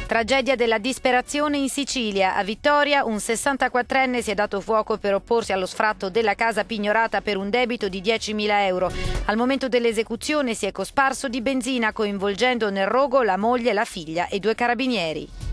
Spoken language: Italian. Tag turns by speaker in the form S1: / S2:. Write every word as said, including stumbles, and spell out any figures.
S1: Tragedia della disperazione in Sicilia. A Vittoria un sessantaquattrenne si è dato fuoco per opporsi allo sfratto della casa pignorata per un debito di diecimila euro. Al momento dell'esecuzione si è cosparso di benzina, coinvolgendo nel rogo la moglie, la figlia e due carabinieri.